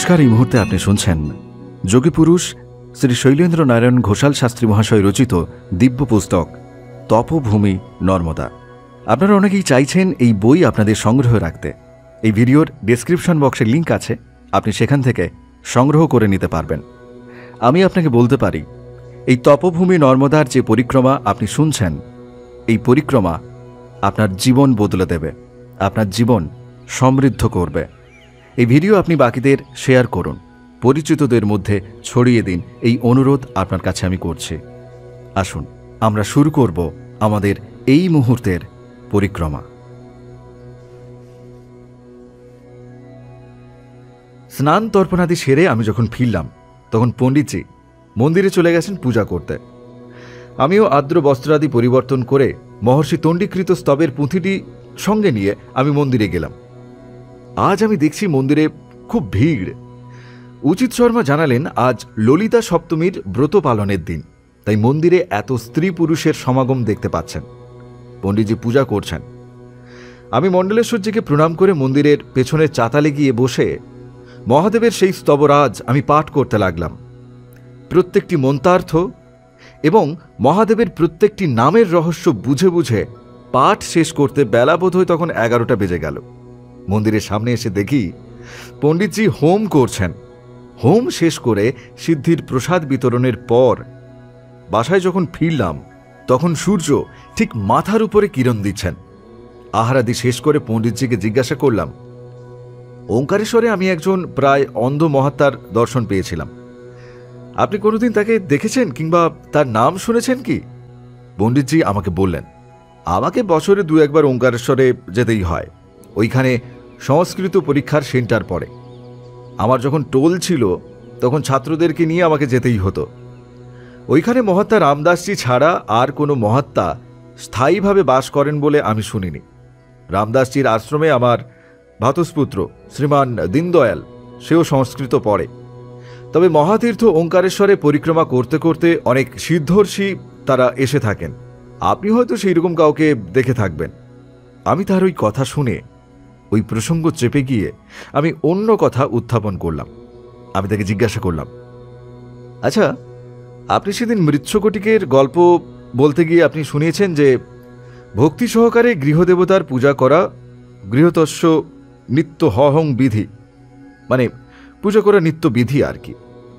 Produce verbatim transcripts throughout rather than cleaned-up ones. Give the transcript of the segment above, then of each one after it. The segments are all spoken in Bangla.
নমস্কার। এই মুহূর্তে আপনি শুনছেন যোগী পুরুষ শ্রী শৈলেন্দ্র নারায়ণ ঘোষাল শাস্ত্রী মহাশয় রচিত দিব্য পুস্তক তপভূমি নর্মদা। আপনারা অনেকেই চাইছেন এই বই আপনাদের সংগ্রহ রাখতে। এই ভিডিওর ডেসক্রিপশন বক্সে লিঙ্ক আছে, আপনি সেখান থেকে সংগ্রহ করে নিতে পারবেন। আমি আপনাকে বলতে পারি, এই তপভূমি নর্মদার যে পরিক্রমা আপনি শুনছেন, এই পরিক্রমা আপনার জীবন বদলে দেবে, আপনার জীবন সমৃদ্ধ করবে। এই ভিডিও আপনি বাকিদের শেয়ার করুন, পরিচিতদের মধ্যে ছড়িয়ে দিন, এই অনুরোধ আপনার কাছে আমি করছি। আসুন আমরা শুরু করব আমাদের এই মুহূর্তের পরিক্রমা। স্নান তর্পণাদি সেরে আমি যখন ফিরলাম, তখন পণ্ডিতজি মন্দিরে চলে গেছেন পূজা করতে। আমিও আর্দ্র বস্ত্রাদি পরিবর্তন করে মহর্ষি তণ্ডীকৃত স্তবের পুঁথিটি সঙ্গে নিয়ে আমি মন্দিরে গেলাম। আজ আমি দেখছি মন্দিরে খুব ভিড়। উচিত শর্মা জানালেন আজ ললিতা সপ্তমীর ব্রত পালনের দিন, তাই মন্দিরে এত স্ত্রী পুরুষের সমাগম দেখতে পাচ্ছেন। পণ্ডিতজি পূজা করছেন। আমি মণ্ডলেশ্বরজিকে প্রণাম করে মন্দিরের পেছনের চাতালে গিয়ে বসে মহাদেবের সেই স্তবরাজ আমি পাঠ করতে লাগলাম। প্রত্যেকটি মন্ত্রার্থ এবং মহাদেবের প্রত্যেকটি নামের রহস্য বুঝে বুঝে পাঠ শেষ করতে বেলা বোধ হয় তখন এগারোটা বেজে গেল। মন্দিরের সামনে এসে দেখি পণ্ডিতজি হোম করছেন। হোম শেষ করে সিদ্ধির প্রসাদ বিতরণের পর বাসায় যখন ফিরলাম, তখন সূর্য ঠিক মাথার উপরে কিরণ দিচ্ছেন। আহারাদি শেষ করে পণ্ডিতজিকে জিজ্ঞাসা করলাম, ওঙ্কারেশ্বরে আমি একজন প্রায় অন্ধ মহাত্মার দর্শন পেয়েছিলাম, আপনি কোনোদিন তাকে দেখেছেন কিংবা তার নাম শুনেছেন কি? পণ্ডিতজি আমাকে বললেন, আমাকে বছরে দু একবার ওঙ্কারেশ্বরে যেতেই হয়। ওইখানে সংস্কৃত পরীক্ষার সেন্টার পড়ে। আমার যখন টোল ছিল তখন ছাত্রদেরকে নিয়ে আমাকে যেতেই হতো। ওইখানে মহাত্মা রামদাসজি ছাড়া আর কোনো মহাত্মা স্থায়ীভাবে বাস করেন বলে আমি শুনিনি। রামদাসজির আশ্রমে আমার ভ্রাতুষ্পুত্র শ্রীমান দীনদয়াল, সেও সংস্কৃত পড়ে। তবে মহাতীর্থ ওঙ্কারেশ্বরে পরিক্রমা করতে করতে অনেক সিদ্ধর্ষি তারা এসে থাকেন। আপনি হয়তো সেই রকম কাউকে দেখে থাকবেন। আমি তার ওই কথা শুনে ওই প্রসঙ্গ চেপে গিয়ে আমি অন্য কথা উত্থাপন করলাম। আমি তাকে জিজ্ঞাসা করলাম, আচ্ছা, আপনি সেদিন মৃচ্ছকটিকের গল্প বলতে গিয়ে আপনি শুনিয়েছেন যে ভক্তি সহকারে গৃহদেবতার পূজা করা গৃহতস্য নিত্য হহং বিধি, মানে পূজা করা নিত্য বিধি আর কি।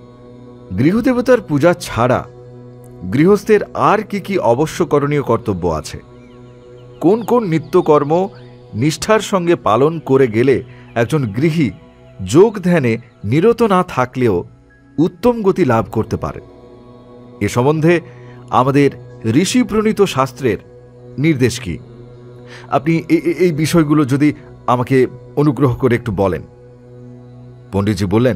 গৃহদেবতার পূজা ছাড়া গৃহস্থের আর কি কি অবশ্য করণীয় কর্তব্য আছে? কোন কোন নিত্যকর্ম নিষ্ঠার সঙ্গে পালন করে গেলে একজন গৃহী যোগ ধ্যানে নিরত না থাকলেও উত্তম গতি লাভ করতে পারে? এ সম্বন্ধে আমাদের ঋষি প্রণীত শাস্ত্রের নির্দেশ কি? আপনি এই বিষয়গুলো যদি আমাকে অনুগ্রহ করে একটু বলেন। পণ্ডিতজি বললেন,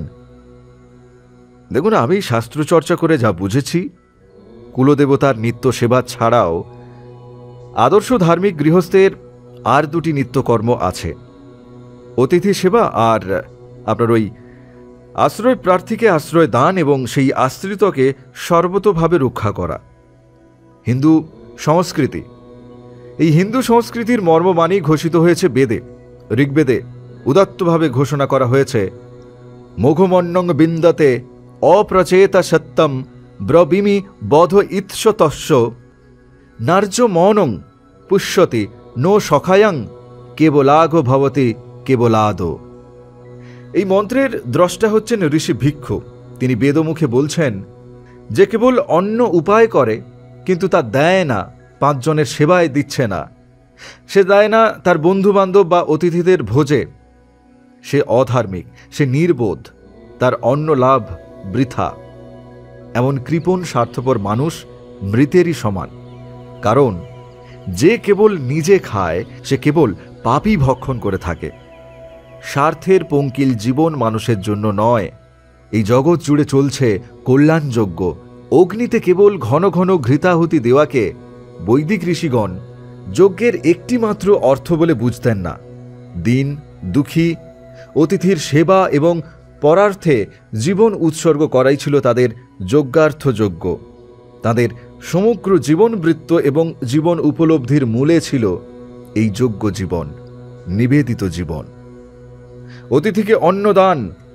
দেখুন, আমি শাস্ত্রচর্চা করে যা বুঝেছি, কুলদেবতার নিত্য সেবা ছাড়াও আদর্শ ধার্মিক গৃহস্থের আর দুটি নিত্যকর্ম আছে, অতিথি সেবা আর আপনার ওই আশ্রয় প্রার্থীকে আশ্রয় দান এবং সেই আশ্রিতকে সর্বতোভাবে রক্ষা করা। হিন্দু সংস্কৃতি, এই হিন্দু সংস্কৃতির মর্মবাণী ঘোষিত হয়েছে বেদে। ঋগ্বেদে উদাত্তভাবে ঘোষণা করা হয়েছে, মোঘমন্যং বিন্দতে অপ্রচেতা সত্যম ব্রবিমি বধ ইৎসতস্য নার্য মৌনং পুষ্যতি নো সখায়ং কেবলাগ ভবতি কেবলাদ। এই মন্ত্রের দ্রষ্টা হচ্ছেন ঋষি ভিক্ষু। তিনি বেদমুখে বলছেন, যে কেবল অন্য উপায় করে কিন্তু তা দেয় না, পাঁচজনের সেবায় দিচ্ছে না, সে দেয় না তার বন্ধুবান্ধব বা অতিথিদের ভোজে, সে অধার্মিক, সে নির্বোধ, তার অন্ন লাভ বৃথা। এমন কৃপণ স্বার্থপর মানুষ মৃতেরই সমান। কারণ যে কেবল নিজে খায় সে কেবল পাপই ভক্ষণ করে থাকে। স্বার্থের পঙ্কিল জীবন মানুষের জন্য নয়। এই জগৎ জুড়ে চলছে কল্যাণযজ্ঞ। অগ্নিতে কেবল ঘন ঘন ঘৃতাহুতি দেওয়াকে বৈদিক ঋষিগণ যজ্ঞের একটি মাত্র অর্থ বলে বুঝতেন না। দিন দুঃখী অতিথির সেবা এবং পরার্থে জীবন উৎসর্গ করাই ছিল তাদের যজ্ঞার্থ যজ্ঞ। তাদের সমগ্র জীবনবৃত্ত এবং জীবন উপলব্ধির মূলে ছিল এই যজ্ঞ জীবন, নিবেদিত জীবন। অতিথিকে অন্নদান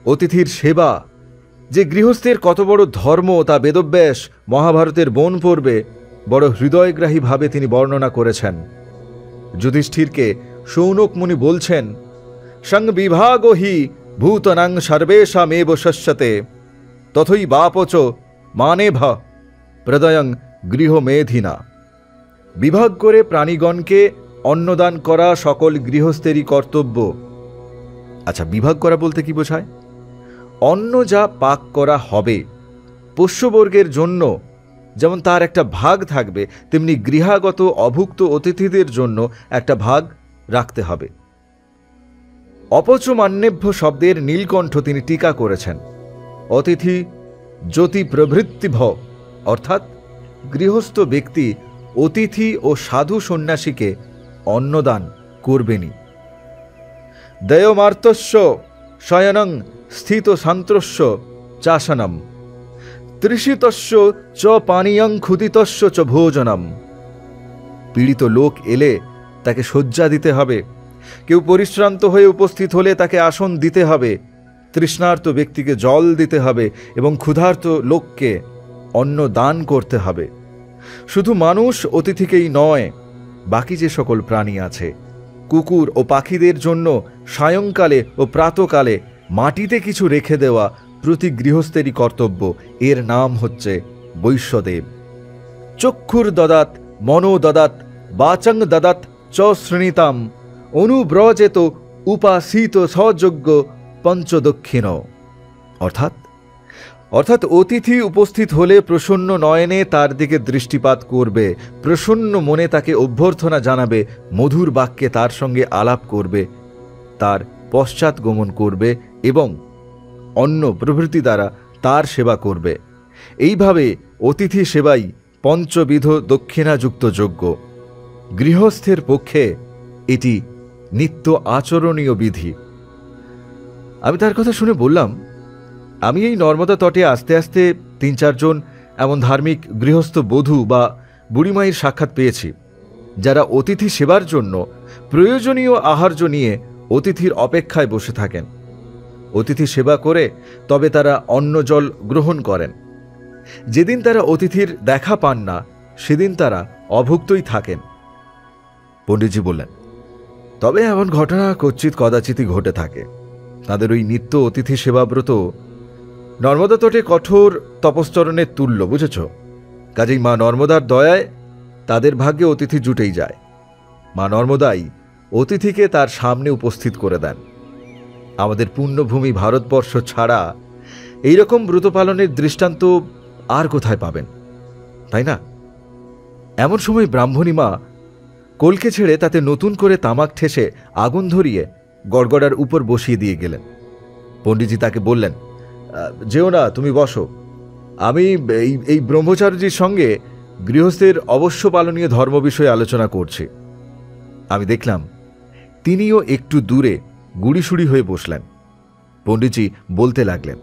অতিথির সেবা যে গৃহস্থের কত বড় ধর্ম তা বেদব্যাস মহাভারতের বন পর্বে বড় হৃদয়গ্রাহীভাবে তিনি বর্ণনা করেছেন। যুধিষ্ঠিরকে শৌনক মুনি বলছেন, সং বিভাগো হি ভূতনাং সর্বেষামেব শস্যতে তথৈ বাপচ মানেভ প্রদয়ং গৃহমেধিনা। বিভাগ করে প্রাণীগণকে অন্নদান করা সকল গৃহস্থেরই কর্তব্য। আচ্ছা, বিভাগ করা বলতে কি বোঝায়? অন্ন যা পাক করা হবে পোষ্যবর্গের জন্য যেমন তার একটা ভাগ থাকবে, তেমনি গৃহাগত অভুক্ত অতিথিদের জন্য একটা ভাগ রাখতে হবে। অপচমান্যেভ্য শব্দের নীলকণ্ঠ তিনি টিকা করেছেন। অতিথি জ্যোতি প্রভৃতিভ, অর্থাৎ গৃহস্থ ব্যক্তি অতিথি ও সাধু সন্ন্যাসীকে অন্নদান করবেনই। দয়মার্তস্য শয়নং স্থিত শান্ত্রস্য চাসনম তৃষিতস্য চ পানীয়ং ক্ষুদিতস্য চ ভোজনম। পীড়িত লোক এলে তাকে শয্যা দিতে হবে, কেউ পরিশ্রান্ত হয়ে উপস্থিত হলে তাকে আসন দিতে হবে, তৃষ্ণার্ত ব্যক্তিকে জল দিতে হবে এবং ক্ষুধার্ত লোককে অন্ন দান করতে হবে। শুধু মানুষ অতিথিকেই নয়, বাকি যে সকল প্রাণী আছে, কুকুর ও পাখিদের জন্য সায়ংকালে ও প্রাতকালে মাটিতে কিছু রেখে দেওয়া প্রতি গৃহস্থেরই কর্তব্য। এর নাম হচ্ছে বৈশ্যদেব। চক্ষুর দদাত মনো দদাত বাচং দদাত চ শ্রীণীতাম অনুব্রজেত উপাসিত সযোগ্য পঞ্চদক্ষিণ। অর্থাৎ অর্থাৎ অতিথি উপস্থিত হলে প্রসন্ন নয়নে তার দিকে দৃষ্টিপাত করবে, প্রসন্ন মনে তাকে অভ্যর্থনা জানাবে, মধুর বাক্যে তার সঙ্গে আলাপ করবে, তার পশ্চাৎ গমন করবে এবং অন্ন প্রভৃতি দ্বারা তার সেবা করবে। এইভাবে অতিথি সেবাই পঞ্চবিধ দক্ষিণাযুক্ত যজ্ঞ। গৃহস্থের পক্ষে এটি নিত্য আচরণীয় বিধি। আমি তার কথা শুনে বললাম, আমি এই নর্মদা তটে আস্তে আস্তে তিন চারজন এমন ধার্মিক গৃহস্থ বধূ বা বুড়িমায়ের সাক্ষাৎ পেয়েছি, যারা অতিথি সেবার জন্য প্রয়োজনীয় আহার্য নিয়ে অতিথির অপেক্ষায় বসে থাকেন। অতিথি সেবা করে তবে তারা অন্ন জল গ্রহণ করেন। যেদিন তারা অতিথির দেখা পান না সেদিন তারা অভুক্তই থাকেন। পণ্ডিতজি বললেন, তবে এমন ঘটনা কচ্ছিৎ কদাচিৎই ঘটে থাকে। তাদের ওই নিত্য অতিথি সেবাব্রত নর্মদা তটে কঠোর তপশ্চরণের তুল্য, বুঝেছ? কাজেই মা নর্মদার দয়ায় তাদের ভাগ্যে অতিথি জুটেই যায়। মা নর্মদাই অতিথিকে তার সামনে উপস্থিত করে দেন। আমাদের পুণ্যভূমি ভারতবর্ষ ছাড়া এইরকম ব্রত পালনের দৃষ্টান্ত আর কোথায় পাবেন, তাই না? এমন সময় ব্রাহ্মণী মা কলকে ছেড়ে তাতে নতুন করে তামাক ঠেসে আগুন ধরিয়ে গড়গড়ার উপর বসিয়ে দিয়ে গেলেন। পণ্ডিতজি তাকে বললেন, যেও না, তুমি বসো, আমি এই এই ব্রহ্মচারীর সঙ্গে গৃহস্থের অবশ্য পালনীয় ধর্ম বিষয়ে আলোচনা করছি। আমি দেখলাম তিনিও একটু দূরে গুড়িসুড়ি হয়ে বসলেন। পণ্ডিতজি বলতে লাগলেন,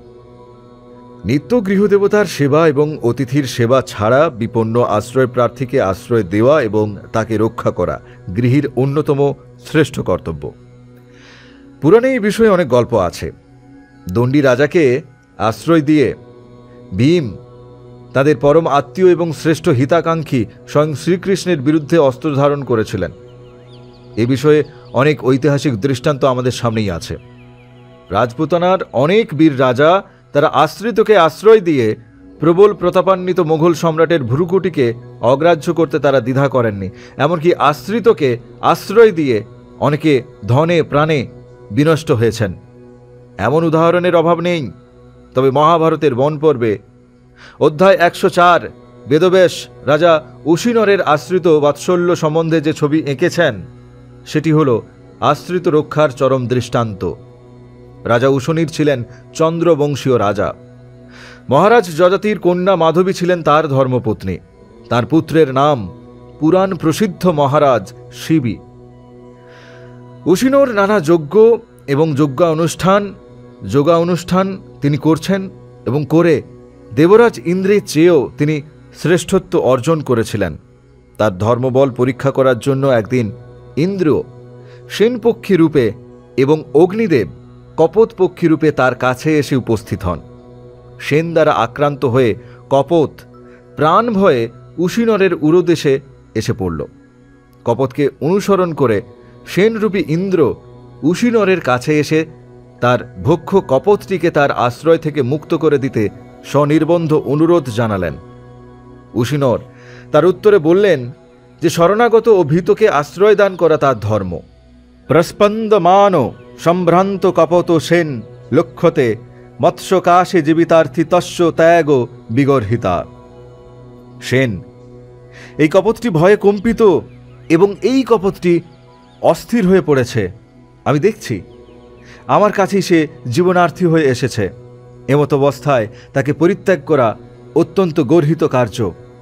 নিত্য গৃহদেবতার সেবা এবং অতিথির সেবা ছাড়া বিপন্ন আশ্রয় প্রার্থীকে আশ্রয় দেওয়া এবং তাকে রক্ষা করা গৃহীর অন্যতম শ্রেষ্ঠ কর্তব্য। পুরাণে এই বিষয়ে অনেক গল্প আছে। দণ্ডী রাজাকে আশ্রয় দিয়ে ভীম তাদের পরম আত্মীয় এবং শ্রেষ্ঠ হিতাকাঙ্ক্ষী স্বয়ং শ্রীকৃষ্ণের বিরুদ্ধে অস্ত্র ধারণ করেছিলেন। এ বিষয়ে অনেক ঐতিহাসিক দৃষ্টান্ত আমাদের সামনেই আছে। রাজপুতানার অনেক বীর রাজা তারা আশ্রিতকে আশ্রয় দিয়ে প্রবল প্রতাপান্বিত মোগল সম্রাটের ভ্রুকুটিকে অগ্রাহ্য করতে তারা দ্বিধা করেননি। এমনকি আশ্রিতকে আশ্রয় দিয়ে অনেকে ধনে প্রাণে বিনষ্ট হয়েছেন। এমন উদাহরণের অভাব নেই। তবে মহাভারতের বন পর্বে অধ্যায় একশো চার বেদব্যাস রাজা উশিনরের আশ্রিত বাৎসল্য সম্বন্ধে যে ছবি এঁকেছেন সেটি হল আশ্রিত রক্ষার চরম দৃষ্টান্ত। রাজা উশনির ছিলেন চন্দ্রবংশীয় রাজা। মহারাজ যজাতির কন্যা মাধবী ছিলেন তার ধর্মপত্নী। তার পুত্রের নাম পুরাণ প্রসিদ্ধ মহারাজ শিবী। উশিনর নানা যজ্ঞ এবং যজ্ঞা অনুষ্ঠান যোগা অনুষ্ঠান তিনি করছেন এবং করে দেবরাজ ইন্দ্রের চেয়েও তিনি শ্রেষ্ঠত্ব অর্জন করেছিলেন। তার ধর্মবল পরীক্ষা করার জন্য একদিন ইন্দ্র সেনপক্ষী রূপে এবং অগ্নিদেব কপোত পক্ষীরূপে তার কাছে এসে উপস্থিত হন। সেন দ্বারা আক্রান্ত হয়ে কপোত প্রাণ ভয়ে উশিনরের উরদেশে এসে পড়ল। কপোতকে অনুসরণ করে সেনরূপী ইন্দ্র উশিনরের কাছে এসে তার ভক্ষ কপোতটিকে তার আশ্রয় থেকে মুক্ত করে দিতে স্বনির্বন্ধ অনুরোধ জানালেন। উশিনর তার উত্তরে বললেন যে শরণাগত ও ভীতকে আশ্রয় দান করা তার ধর্ম। প্রস্পন্দমান সম্ভ্রান্ত কপোত সেন লক্ষ্যতে মৎস্যকাশে জীবিতার্থী তস্য ত্যাগ বিগর্হিতা। সেন, এই কপোতটি ভয়ে কম্পিত এবং এই কপোতটি অস্থির হয়ে পড়েছে। আমি দেখছি আমার কাছেই সে জীবনার্থী হয়ে এসেছে। এমত অবস্থায় তাকে পরিত্যাগ করা অত্যন্ত গর্হিত কার্য।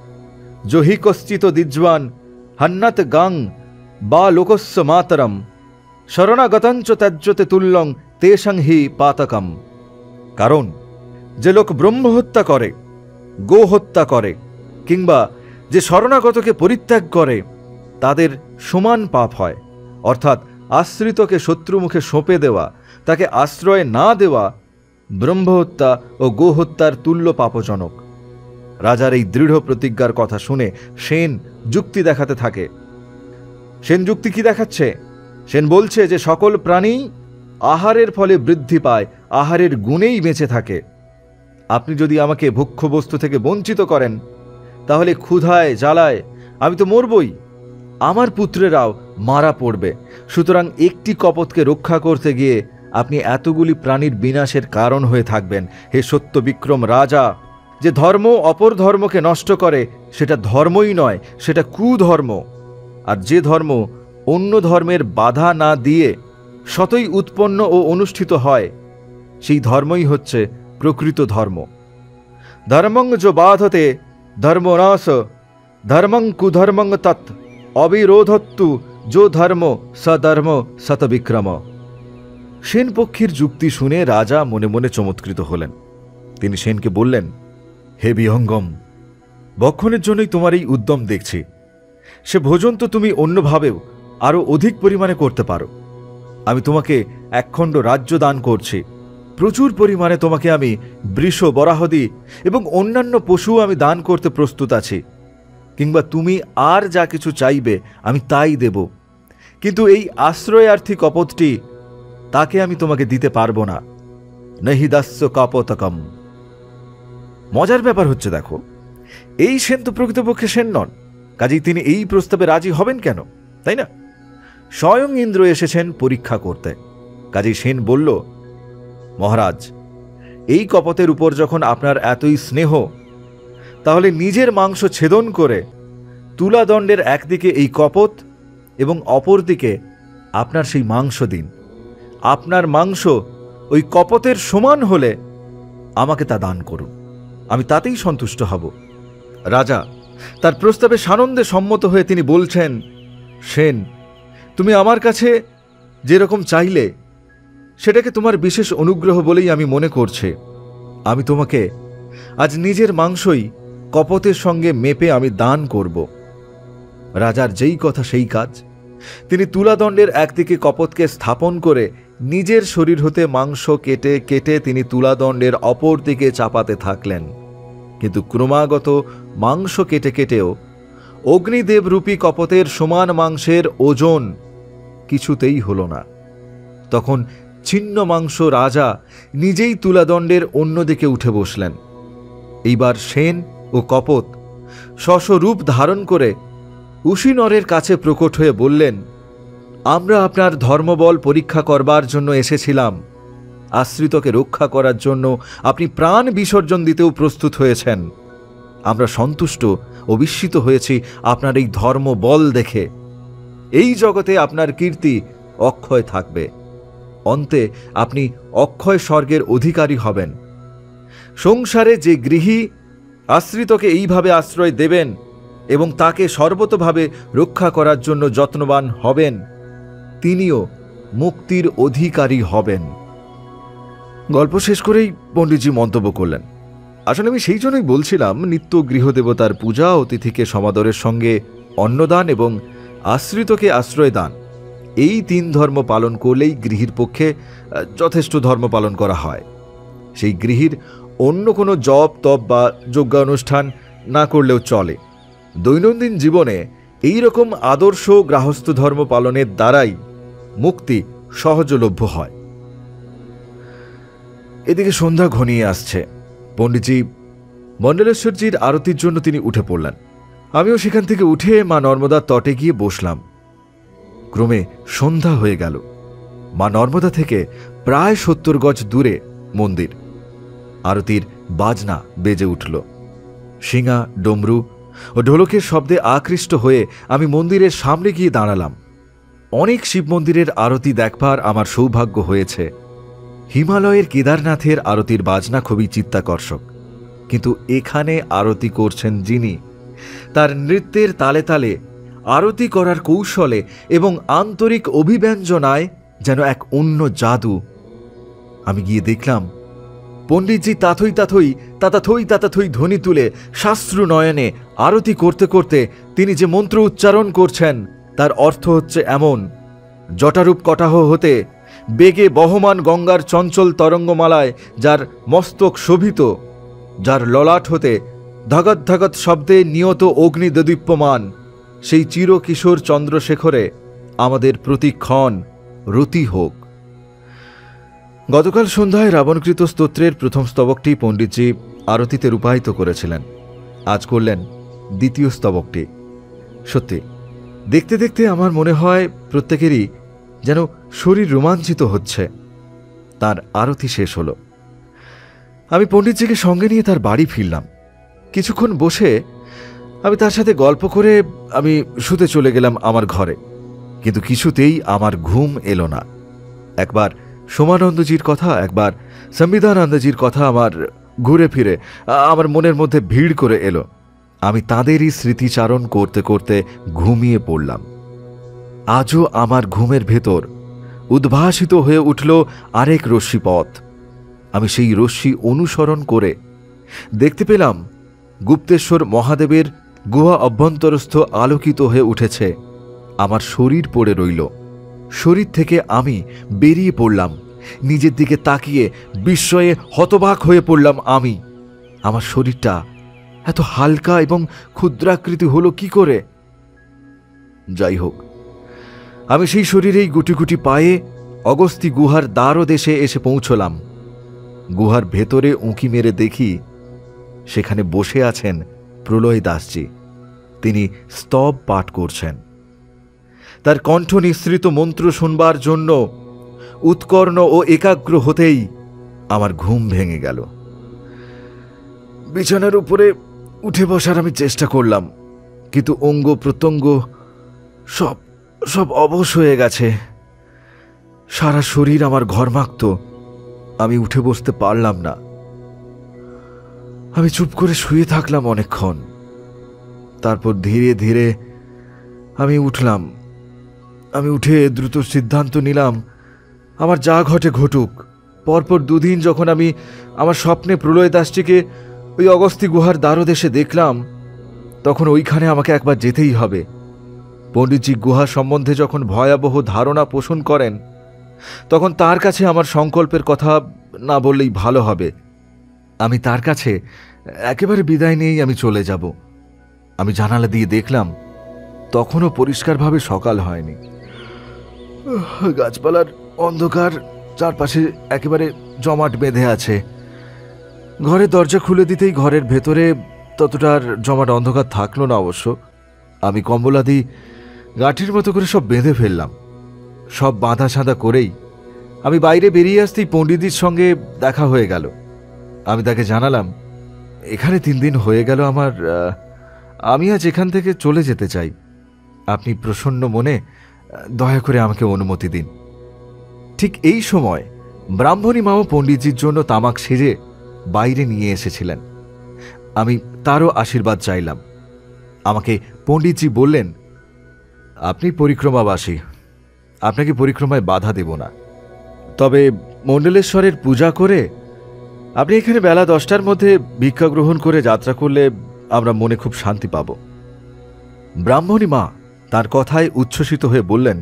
জহি কশ্চিত দিজ্বান হন্নত গাং বা লোকস্য মাতরম শরণাগতঞ্চ ত্যাজ্যতে তুল্যং তেষং হি পাতকম। কারণ যে লোক ব্রহ্মহত্যা করে, গোহত্যা করে, কিংবা যে শরণাগতকে পরিত্যাগ করে তাদের সমান পাপ হয়। অর্থাৎ আশ্রিতকে শত্রুমুখে সঁপে দেওয়া, তাকে আশ্রয় না দেওয়া ব্রহ্মহত্যা ও গোহত্যার তুল্য পাপজনক। রাজার এই দৃঢ় প্রতিজ্ঞার কথা শুনে সেন যুক্তি দেখাতে থাকে। সেন যুক্তি কি দেখাচ্ছে? সেন বলছে যে সকল প্রাণী আহারের ফলে বৃদ্ধি পায়, আহারের গুণেই বেঁচে থাকে। আপনি যদি আমাকে ভক্ষ্যবস্তু থেকে বঞ্চিত করেন তাহলে ক্ষুধায় জ্বালায় আমি তো মরবই, আমার পুত্রেরাও মারা পড়বে। সুতরাং একটি কপোতকে রক্ষা করতে গিয়ে আপনি এতগুলি প্রাণীর বিনাশের কারণ হয়ে থাকবেন। হে সত্য বিক্রম রাজা, যে ধর্ম অপর ধর্মকে নষ্ট করে সেটা ধর্মই নয়, সেটা কুধর্ম। আর যে ধর্ম অন্য ধর্মের বাধা না দিয়ে সতই উৎপন্ন ও অনুষ্ঠিত হয় সেই ধর্মই হচ্ছে প্রকৃত ধর্ম। ধর্মং যো বাধতে ধর্মনাশ ধর্মং কুধর্মং তৎ অবিরোধত্তু যো ধর্ম সধর্ম শতবিক্রম। সেন পক্ষীর যুক্তি শুনে রাজা মনে মনে চমৎকৃত হলেন। তিনি সেনকে বললেন, হে বিহঙ্গম, ভক্ষণের জন্যই তোমার এই উদ্যম দেখছি। সে ভোজন তো তুমি অন্যভাবেও আরও অধিক পরিমাণে করতে পারো। আমি তোমাকে একখণ্ড রাজ্য দান করছি। প্রচুর পরিমাণে তোমাকে আমি বৃষ, বরাহদি এবং অন্যান্য পশু আমি দান করতে প্রস্তুত আছি। কিংবা তুমি আর যা কিছু চাইবে আমি তাই দেব। কিন্তু এই আশ্রয়ার্থী কপোতটি, তাকে আমি তোমাকে দিতে পারবো না। নহি দাস্য কপোতকম। মজার ব্যাপার হচ্ছে, দেখো, এই সেন তো প্রকৃতপক্ষে সেন নন, কাজেই তিনি এই প্রস্তাবে রাজি হবেন কেন, তাই না? স্বয়ং ইন্দ্র এসেছেন পরীক্ষা করতে। কাজেই সেন বলল, মহারাজ, এই কপোতের উপর যখন আপনার এতই স্নেহ, তাহলে নিজের মাংস ছেদন করে তুলাদণ্ডের একদিকে এই কপোত এবং অপর দিকে আপনার সেই মাংস দিন। আপনার মাংস ওই কপোতের সমান হলে আমাকে তা দান করুন, আমি তাতেই সন্তুষ্ট হব। রাজা তার প্রস্তাবে সানন্দে সম্মত হয়ে তিনি বলছেন, সেন, তুমি আমার কাছে যেরকম চাইলে সেটাকে তোমার বিশেষ অনুগ্রহ বলেই আমি মনে করছি। আমি তোমাকে আজ নিজের মাংসই কপোতের সঙ্গে মেপে আমি দান করব। রাজার যেই কথা সেই কাজ। তিনি তুলাদণ্ডের একদিকে কপোতকে স্থাপন করে নিজের শরীর হতে মাংস কেটে কেটে তিনি তুলাদণ্ডের অপর দিকে চাপাতে থাকলেন। কিন্তু ক্রমাগত মাংস কেটে কেটেও অগ্নিদেবরূপী কপোতের সমান মাংসের ওজন কিছুতেই হল না। তখন ছিন্ন মাংস রাজা নিজেই তুলাদণ্ডের অন্যদিকে উঠে বসলেন। এইবার সেন ও কপোত স্বস্বরূপ ধারণ করে উশিনরের কাছে প্রকট হয়ে বললেন, আমরা আপনার ধর্মবল পরীক্ষা করবার জন্য এসেছিলাম। আশ্রিতকে রক্ষা করার জন্য আপনি প্রাণ বিসর্জন দিতেও প্রস্তুত হয়েছেন। আমরা সন্তুষ্ট ও বিস্মিত হয়েছি আপনার এই ধর্মবল দেখে। এই জগতে আপনার কীর্তি অক্ষয় থাকবে। অন্তে আপনি অক্ষয় স্বর্গের অধিকারী হবেন। সংসারে যে গৃহী আশ্রিতকে এইভাবে আশ্রয় দেবেন এবং তাকে সর্বতোভাবে রক্ষা করার জন্য যত্নবান হবেন, তিনিও মুক্তির অধিকারী হবেন। গল্প শেষ করেই পণ্ডিতজি মন্তব্য করলেন, আসলে আমি সেই জন্যই বলছিলাম, নিত্য গৃহদেবতার পূজা, অতিথিকে সমাদরের সঙ্গে অন্নদান এবং আশ্রিতকে আশ্রয় দান এই তিন ধর্ম পালন করলেই গৃহীর পক্ষে যথেষ্ট ধর্ম পালন করা হয়। সেই গৃহীর অন্য কোনো জপ তপ বা যজ্ঞানুষ্ঠান না করলেও চলে। দৈনন্দিন জীবনে এই রকম আদর্শ গৃহস্থ ধর্ম পালনের দ্বারাই মুক্তি সহজলভ্য হয়। এদিকে সন্ধ্যা ঘনিয়ে আসছে। পণ্ডিতজি মণ্ডলেশ্বরজির আরতির জন্য তিনি উঠে পড়লেন। আমিও সেখান থেকে উঠে মা নর্মদার তটে গিয়ে বসলাম। ক্রমে সন্ধ্যা হয়ে গেল। মা নর্মদা থেকে প্রায় সত্তর গজ দূরে মন্দির। আরতির বাজনা বেজে উঠল। শিঙা, ডমরু ও ঢোলকের শব্দে আকৃষ্ট হয়ে আমি মন্দিরের সামনে গিয়ে দাঁড়ালাম। অনেক শিব মন্দিরের আরতি দেখবার আমার সৌভাগ্য হয়েছে। হিমালয়ের কেদারনাথের আরতির বাজনা খুবই চিত্তাকর্ষক, কিন্তু এখানে আরতি করছেন যিনি, তার নৃত্যের তালে তালে, আরতি করার কৌশলে এবং আন্তরিক অভিব্যঞ্জনায় যেন এক অন্য জাদু। আমি গিয়ে দেখলাম পণ্ডিতজি তাথই তাথই তাতাথই তাতাথই ধ্বনি তুলে শাস্ত্রু নয়নে আরতি করতে করতে তিনি যে মন্ত্র উচ্চারণ করছেন তার অর্থ হচ্ছে এমন: জটারূপ কটাহ হতে বেগে বহমান গঙ্গার চঞ্চল তরঙ্গমালায় যার মস্তক শোভিত, যার ললাট হতে ধগৎ ধগৎ শব্দে নিয়ত অগ্নি দদীপ্যমান, সেই চিরকিশোর চন্দ্রশেখরে আমাদের প্রতিক্ষণ রতি হোক। গতকাল সন্ধ্যায় রাবণকৃত স্তোত্রের প্রথম স্তবকটি পণ্ডিতজি আরতিতে রূপায়িত করেছিলেন। আজ করলেন দ্বিতীয় স্তবকটি। সত্যি দেখতে দেখতে আমার মনে হয় প্রত্যেকেরই যেন শরীর রোমাঞ্চিত হচ্ছে। তার আরতি শেষ হল। আমি পণ্ডিতজিকে সঙ্গে নিয়ে তার বাড়ি ফিরলাম। কিছুক্ষণ বসে আমি তার সাথে গল্প করে আমি শুতে চলে গেলাম আমার ঘরে। কিন্তু কিছুতেই আমার ঘুম এলো না। একবার সোমানন্দজির কথা, একবার সংবিধানন্দজির কথা আমার ঘুরে ফিরে আমার মনের মধ্যে ভিড় করে এলো। আমি তাঁদেরই স্মৃতিচারণ করতে করতে ঘুমিয়ে পড়লাম। আজও আমার ঘুমের ভেতর উদ্ভাসিত হয়ে উঠল আরেক রশ্মিপথ। আমি সেই রশ্মি অনুসরণ করে দেখতে পেলাম গুপ্তেশ্বর মহাদেবের গুহা অভ্যন্তরস্থ আলোকিত হয়ে উঠেছে। আমার শরীর পড়ে রইল। শরীর থেকে আমি বেরিয়ে পড়লাম। নিজের দিকে তাকিয়ে বিস্ময়ে হতবাক হয়ে পড়লাম আমি। আমার শরীরটা এত হালকা এবং ক্ষুদ্রাকৃতি হলো কি করে? যাই হোক, আমি সেই শরীরেই গুটি গুটি পায়ে অগস্তি গুহার দ্বারদেশে এসে পৌঁছলাম। গুহার ভেতরে উঁকি মেরে দেখি সেখানে বসে আছেন প্রলয় দাসজি। তিনি স্তব পাঠ করছেন। তার কণ্ঠ নিঃসৃত মন্ত্র শুনবার জন্য উৎকর্ণ ও একাগ্র হতেই আমার ঘুম ভেঙে গেল। বিছানার উপরে উঠে বসার আমি চেষ্টা করলাম, কিন্তু অঙ্গ প্রত্যঙ্গ সব সব অবশ হয়ে গেছে। সারা শরীর আমার ঘর্মাক্ত। আমি উঠে বসতে পারলাম না। আমি চুপ করে শুয়ে থাকলাম অনেকক্ষণ। তারপর ধীরে ধীরে আমি উঠলাম। আমি উঠে দ্রুত সিদ্ধান্ত নিলাম আমার যা ঘটে ঘটুক। পরপর দুদিন যখন আমি আমার স্বপ্নে প্রলয় দাসটিকে ওই অগস্তি গুহার দ্বারদেশে দেখলাম, তখন ওইখানে আমাকে একবার যেতেই হবে। পণ্ডিতজি গুহা সম্বন্ধে যখন ভয়াবহ ধারণা পোষণ করেন, তখন তার কাছে আমার সংকল্পের কথা না বললেই ভালো হবে। আমি তার কাছে একেবারে বিদায় নিয়েই আমি চলে যাব। আমি জানালা দিয়ে দেখলাম তখনও পরিষ্কারভাবে সকাল হয়নি। গাছপালার অন্ধকার চারপাশে একেবারে জমাট বেঁধে আছে। ঘরের দরজা খুলে দিতেই ঘরের ভেতরে ততটা আর জমাট অন্ধকার থাকলো না অবশ্য। আমি কম্বলাদি গাঁঠির মতো করে সব বেঁধে ফেললাম। সব বাঁধা সাঁধা করেই আমি বাইরে বেরিয়ে আসতেই পণ্ডিতজির সঙ্গে দেখা হয়ে গেল। আমি তাকে জানালাম, এখানে তিন দিন হয়ে গেল আমার, আমি আজ এখান থেকে চলে যেতে চাই। আপনি প্রসন্ন মনে দয়া করে আমাকে অনুমতি দিন। ঠিক এই সময় ব্রাহ্মণী মাও পণ্ডিতজির জন্য তামাক সেজে বাইরে নিয়ে এসেছিলেন। আমি তারও আশীর্বাদ চাইলাম। আমাকে পণ্ডিতজি বললেন, আপনি পরিক্রমাবাসী, আপনাকে পরিক্রমায় বাধা দেব না, তবে মণ্ডলেশ্বরের পূজা করে আপনি এখানে বেলা দশটার মধ্যে ভিক্ষা গ্রহণ করে যাত্রা করলে আমরা মনে খুব শান্তি পাব। ব্রাহ্মণী মা তার কথায় উচ্ছ্বসিত হয়ে বললেন,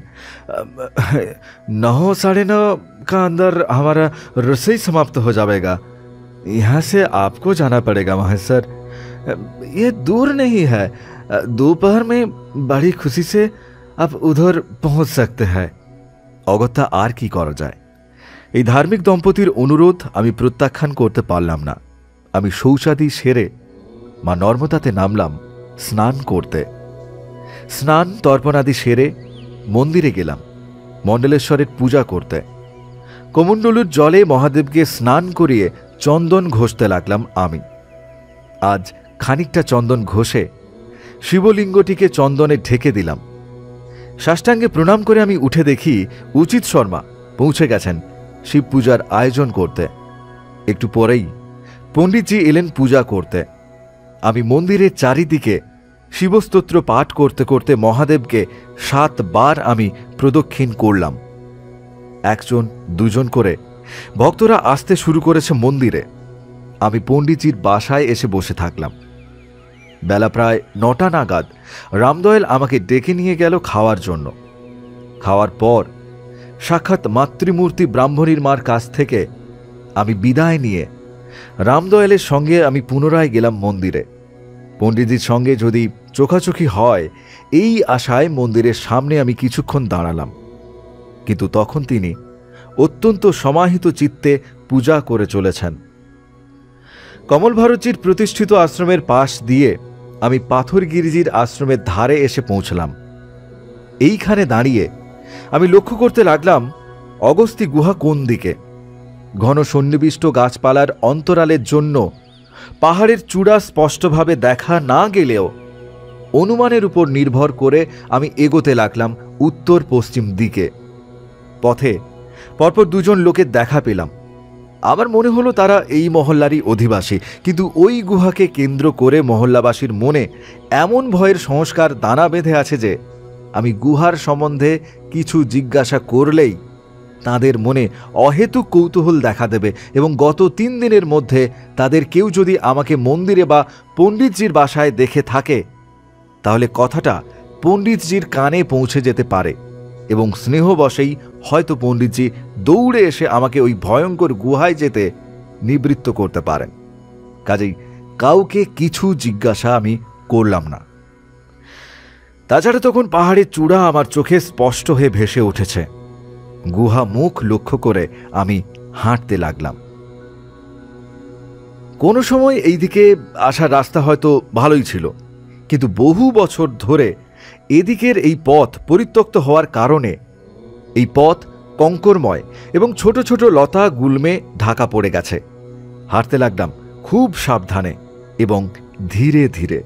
नौ साढ़े नौ का अंदर हमारा रसोई समाप्त हो जाएगा। यहाँ से आपको जाना पड़ेगा महाशय। ये दूर नहीं है, दोपहर में बड़ी खुशी से आप उधर पहुँच सकते हैं। অগত্যা আর কি করা যায়। এই ধার্মিক দম্পতির অনুরোধ আমি প্রত্যাখ্যান করতে পারলাম না। আমি শৌচাদি সেরে মা নর্মদাতে নামলাম স্নান করতে। স্নান তর্পণাদি সেরে মন্দিরে গেলাম মণ্ডলেশ্বরের পূজা করতে। কমণ্ডলুর জলে মহাদেবকে স্নান করিয়ে চন্দন ঘষতে লাগলাম আমি। আজ খানিকটা চন্দন ঘষে শিবলিঙ্গটিকে চন্দনে ঢেকে দিলাম। সাষ্টাঙ্গে প্রণাম করে আমি উঠে দেখি উচিত শর্মা পৌঁছে গেছেন শিব পূজার আয়োজন করতে। একটু পরেই পণ্ডিতজি এলেন পূজা করতে। আমি মন্দিরের চারিদিকে শিবস্তোত্র পাঠ করতে করতে মহাদেবকে সাতবার আমি প্রদক্ষিণ করলাম। একজন দুজন করে ভক্তরা আসতে শুরু করেছে মন্দিরে। আমি পণ্ডিতজির বাসায় এসে বসে থাকলাম। বেলা প্রায় নটা নাগাদ রামদয়াল আমাকে ডেকে নিয়ে গেল খাওয়ার জন্য। খাওয়ার পর সাক্ষাৎ মাতৃমূর্তি ব্রাহ্মণীর মার কাছ থেকে আমি বিদায় নিয়ে রামদয়ালের সঙ্গে আমি পুনরায় গেলাম মন্দিরে। পণ্ডিতজির সঙ্গে যদি চোখাচোখি হয় এই আশায় মন্দিরের সামনে আমি কিছুক্ষণ দাঁড়ালাম, কিন্তু তখন তিনি অত্যন্ত সমাহিত চিত্তে পূজা করে চলেছেন। কমল ভারতজির প্রতিষ্ঠিত আশ্রমের পাশ দিয়ে আমি পাথরগিরিজির আশ্রমের ধারে এসে পৌঁছলাম। এইখানে দাঁড়িয়ে আমি লক্ষ্য করতে লাগলাম অগস্তি গুহা কোন দিকে। ঘন সন্নিবিষ্ট গাছপালার অন্তরালের জন্য পাহাড়ের চূড়া স্পষ্টভাবে দেখা না গেলেও অনুমানের উপর নির্ভর করে আমি এগোতে লাগলাম উত্তর পশ্চিম দিকে। পথে পরপর দুজন লোকের দেখা পেলাম। আমার মনে হলো তারা এই মহল্লারই অধিবাসী, কিন্তু ওই গুহাকে কেন্দ্র করে মহল্লাবাসীর মনে এমন ভয়ের সংস্কার দানা বেঁধে আছে যে আমি গুহার সম্বন্ধে কিছু জিজ্ঞাসা করলেই তাদের মনে অহেতুক কৌতূহল দেখা দেবে এবং গত তিন দিনের মধ্যে তাদের কেউ যদি আমাকে মন্দিরে বা পণ্ডিতজির বাসায় দেখে থাকে তাহলে কথাটা পণ্ডিতজির কানে পৌঁছে যেতে পারে এবং স্নেহবশেই হয়তো পণ্ডিতজি দৌড়ে এসে আমাকে ওই ভয়ঙ্কর গুহায় যেতে নিবৃত্ত করতে পারেন। কাজেই কাউকে কিছু জিজ্ঞাসা আমি করলাম না। তাছাড়া তখন পাহাড়ের চূড়া আমার চোখে স্পষ্ট হয়ে ভেসে উঠেছে। গুহা মুখ লক্ষ্য করে আমি হাঁটতে লাগলাম। কোনো সময় এই দিকে আসার রাস্তা হয়তো ভালোই ছিল, কিন্তু বহু বছর ধরে এদিকের এই পথ পরিত্যক্ত হওয়ার কারণে এই পথ কঙ্করময় এবং ছোট ছোট লতা গুল্মে ঢাকা পড়ে গেছে। হাঁটতে লাগলাম খুব সাবধানে এবং ধীরে ধীরে।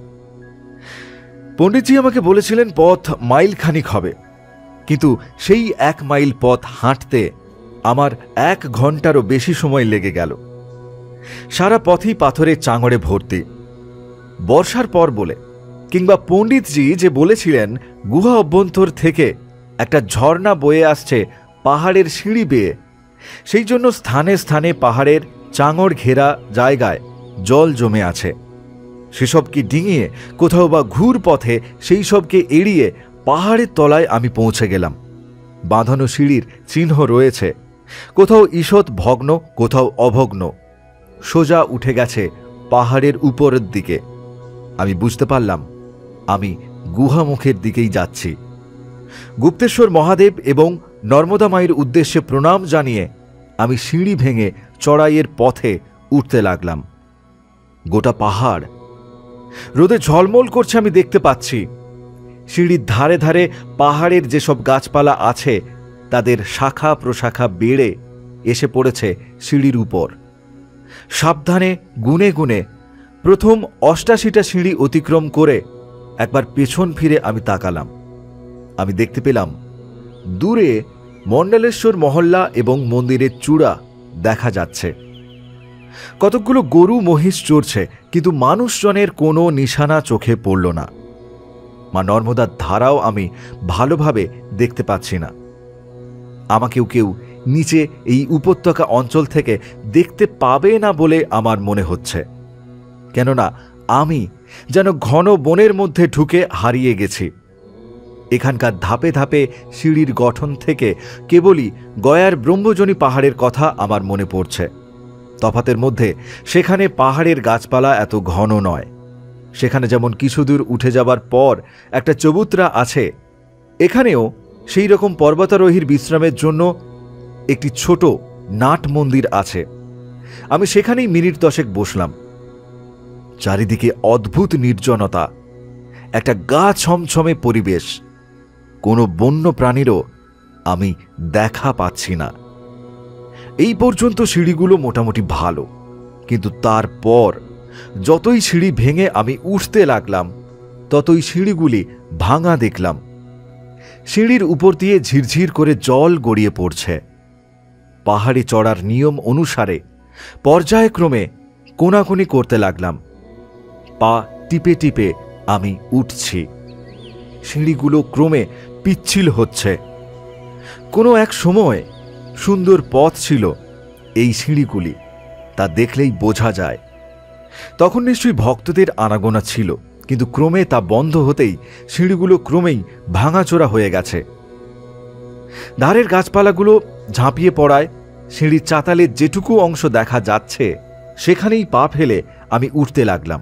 পণ্ডিতজি আমাকে বলেছিলেন পথ মাইল খানিক হবে, কিন্তু সেই এক মাইল পথ হাঁটতে আমার এক ঘন্টারও বেশি সময় লেগে গেল। সারা পথই পাথরের চাঙড়ে ভর্তি। বর্ষার পর বলে কিংবা পণ্ডিতজি যে বলেছিলেন গুহা অভ্যন্তর থেকে একটা ঝর্ণা বয়ে আসছে পাহাড়ের সিঁড়ি বেয়ে, সেই জন্য স্থানে স্থানে পাহাড়ের চাঙড় ঘেরা জায়গায় জল জমে আছে। সেসবকে ডিঙিয়ে কোথাও বা ঘুর পথে সেই সবকে এড়িয়ে পাহাড়ের তলায় আমি পৌঁছে গেলাম। বাঁধানো সিঁড়ির চিহ্ন রয়েছে, কোথাও ঈষৎ ভগ্ন, কোথাও অভগ্ন, সোজা উঠে গেছে পাহাড়ের উপরের দিকে। আমি বুঝতে পারলাম আমি গুহামুখের দিকেই যাচ্ছি। গুপ্তেশ্বর মহাদেব এবং নর্মদা মায়ের উদ্দেশ্যে প্রণাম জানিয়ে আমি সিঁড়ি ভেঙে চড়াইয়ের পথে উঠতে লাগলাম। গোটা পাহাড় রোদে ঝলমল করছে আমি দেখতে পাচ্ছি। সিঁড়ির ধারে ধারে পাহাড়ের যেসব গাছপালা আছে তাদের শাখা প্রশাখা বেড়ে এসে পড়েছে সিঁড়ির উপর। সাবধানে গুনে গুনে প্রথম অষ্টাশিটা সিঁড়ি অতিক্রম করে একবার পেছন ফিরে আমি তাকালাম। আমি দেখতে পেলাম দূরে মণ্ডলেশ্বর মহল্লা এবং মন্দিরের চূড়া দেখা যাচ্ছে। কতকগুলো গরু মহিষ চড়ছে, কিন্তু মানুষজনের কোনো নিশানা চোখে পড়ল না। মা নর্মদার ধারাও আমি ভালোভাবে দেখতে পাচ্ছি না। আমাকেও কেউ নিচে এই উপত্যকা অঞ্চল থেকে দেখতে পাবে না বলে আমার মনে হচ্ছে, কেননা আমি যেন ঘন বনের মধ্যে ঢুকে হারিয়ে গেছি। এখানকার ধাপে ধাপে সিঁড়ির গঠন থেকে কেবলই গয়ার ব্রহ্মজনী পাহাড়ের কথা আমার মনে পড়ছে। তফাতের মধ্যে সেখানে পাহাড়ের গাছপালা এত ঘন নয়। সেখানে যেমন কিছুদূর উঠে যাবার পর একটা চবুতরা আছে, এখানেও সেই রকম পর্বতারোহীর বিশ্রামের জন্য একটি ছোট নাট মন্দির আছে। আমি সেখানেই মিনিট দশেক বসলাম। চারিদিকে অদ্ভুত নির্জনতা, একটা গা ছমছমে পরিবেশ। কোনো বন্য প্রাণীরও আমি দেখা পাচ্ছি না। এই পর্যন্ত সিঁড়িগুলো মোটামুটি ভালো, কিন্তু তারপর যতই সিঁড়ি ভেঙে আমি উঠতে লাগলাম ততই সিঁড়িগুলি ভাঙা দেখলাম। সিঁড়ির উপর দিয়ে ঝিরঝির করে জল গড়িয়ে পড়ছে। পাহাড়ে চড়ার নিয়ম অনুসারে পর্যায়ক্রমে কোনাকুনি করতে লাগলাম। পা টিপে টিপে আমি উঠছি। সিঁড়িগুলো ক্রমে পিচ্ছিল হচ্ছে। কোনো এক সময় সুন্দর পথ ছিল এই সিঁড়িগুলি, তা দেখলেই বোঝা যায়। তখন নিশ্চয়ই ভক্তদের আনাগোনা ছিল, কিন্তু ক্রমে তা বন্ধ হতেই সিঁড়িগুলো ক্রমেই ভাঙাচোরা হয়ে গেছে। ধারের গাছপালাগুলো ঝাঁপিয়ে পড়ায় সিঁড়ির চাতালের যেটুকু অংশ দেখা যাচ্ছে সেখানেই পা ফেলে আমি উঠতে লাগলাম।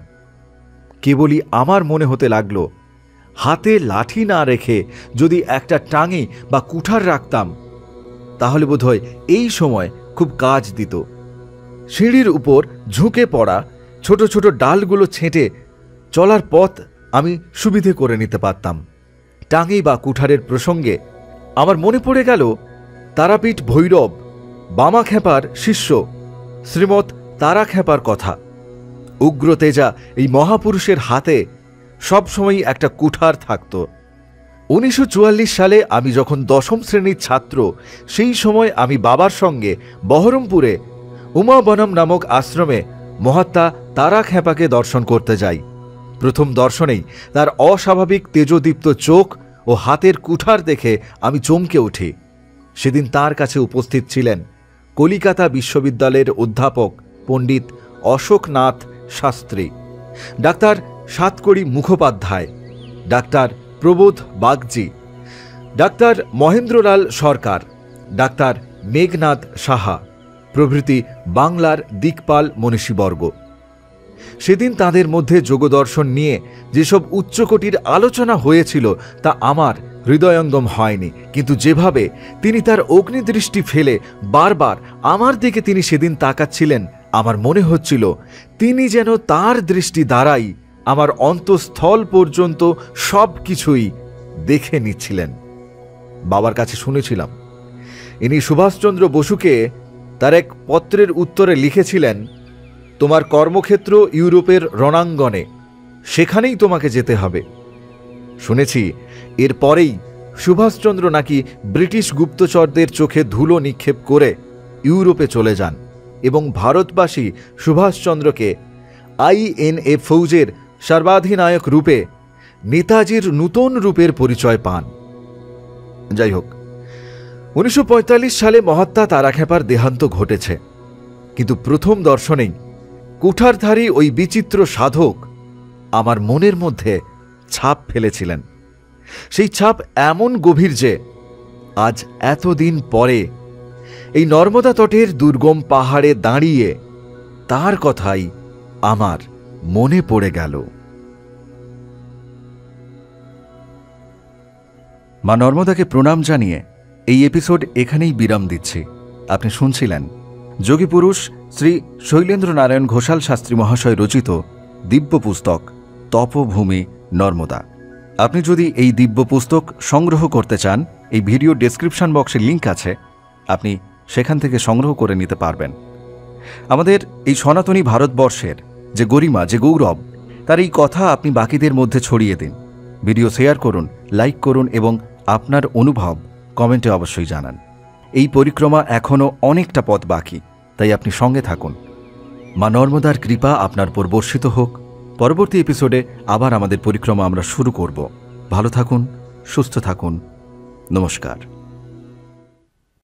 কেবলই আমার মনে হতে লাগলো, হাতে লাঠি না রেখে যদি একটা টাঙি বা কুঠার রাখতাম তাহলে বোধহয় এই সময় খুব কাজ দিত। সিঁড়ির উপর ঝুঁকে পড়া ছোট ছোট ডালগুলো ছেঁটে চলার পথ আমি সুবিধে করে নিতে পারতাম। টাঙি বা কুঠারের প্রসঙ্গে আমার মনে পড়ে গেল তারাপীঠ ভৈরব বামাখ্যাপার শিষ্য শ্রীমৎ তারাখ্যাপার কথা। উগ্রতেজা এই মহাপুরুষের হাতে সবসময়ই একটা কুঠার থাকত। উনিশশো চুয়াল্লিশ সালে আমি যখন দশম শ্রেণীর ছাত্র, সেই সময় আমি বাবার সঙ্গে বহরমপুরে উমা বনম নামক আশ্রমে মহাত্মা তারাখ্যাপাকে দর্শন করতে যাই। প্রথম দর্শনেই তার অস্বাভাবিক তেজদীপ্ত চোখ ও হাতের কুঠার দেখে আমি চমকে উঠি। সেদিন তার কাছে উপস্থিত ছিলেন কলিকাতা বিশ্ববিদ্যালয়ের অধ্যাপক পণ্ডিত Ashoknath Shastri, doctor Satkari Mukhopadhyay, doctor Prabodh Bagchi, doctor Mahendralal Sarkar, doctor Meghnath Saha প্রভৃতি বাংলার দিকপাল মনীষীবর্গ। সেদিন তাদের মধ্যে যোগদর্শন নিয়ে যেসব উচ্চকোটির আলোচনা হয়েছিল তা আমার হৃদয়ঙ্গম হয়নি, কিন্তু যেভাবে তিনি তার অগ্নিদৃষ্টি ফেলে বারবার আমার দিকে তিনি সেদিন তাকাচ্ছিলেন, আমার মনে হচ্ছিল তিনি যেন তার দৃষ্টি দ্বারাই আমার অন্তঃস্থল পর্যন্ত সব কিছুই দেখে নিচ্ছিলেন। বাবার কাছে শুনেছিলাম ইনি সুভাষচন্দ্র বসুকে তার এক পত্রের উত্তরে লিখেছিলেন, তোমার কর্মক্ষেত্র ইউরোপের রণাঙ্গনে, সেখানেই তোমাকে যেতে হবে। শুনেছি এর পরেই সুভাষচন্দ্র নাকি ব্রিটিশ গুপ্তচরদের চোখে ধুলো নিক্ষেপ করে ইউরোপে চলে যান এবং ভারতবাসী সুভাষচন্দ্রকে আইএনএ ফৌজের সর্বাধিনায়ক রূপে নেতাজির নূতন রূপের পরিচয় পান। যাই হোক, উনিশশো পঁয়তাল্লিশ সালে মহাত্মা তারাখ্যাপার দেহান্ত ঘটেছে, কিন্তু প্রথম দর্শনেই কুঠারধারী ওই বিচিত্র সাধক আমার মনের মধ্যে ছাপ ফেলেছিলেন। সেই ছাপ এমন গভীর যে আজ এতদিন পরে এই নর্মদা তটের দুর্গম পাহাড়ে দাঁড়িয়ে তার কথাই আমার মনে পড়ে গেল। মা নর্মদাকে প্রণাম জানিয়ে এই এপিসোড এখানেই বিরাম দিচ্ছি। আপনি শুনছিলেন যোগীপুরুষ শ্রী শৈলেন্দ্র নারায়ণ ঘোষাল শাস্ত্রী মহাশয় রচিত দিব্য পুস্তক তপভূমি নর্মদা। আপনি যদি এই দিব্য পুস্তক সংগ্রহ করতে চান, এই ভিডিও ডেসক্রিপশন বক্সে লিঙ্ক আছে, আপনি সেখান থেকে সংগ্রহ করে নিতে পারবেন। আমাদের এই সনাতনী ভারতবর্ষের যে গরিমা, যে গৌরব, তার এই কথা আপনি বাকিদের মধ্যে ছড়িয়ে দিন। ভিডিও শেয়ার করুন, লাইক করুন এবং আপনার অনুভব কমেন্টে অবশ্যই জানান। এই পরিক্রমা এখনও অনেকটা পথ বাকি, তাই আপনি সঙ্গে থাকুন। মা নর্মদার কৃপা আপনার উপর বর্ষিত হোক। পরবর্তী এপিসোডে আবার আমাদের পরিক্রমা আমরা শুরু করব। ভালো থাকুন, সুস্থ থাকুন। নমস্কার।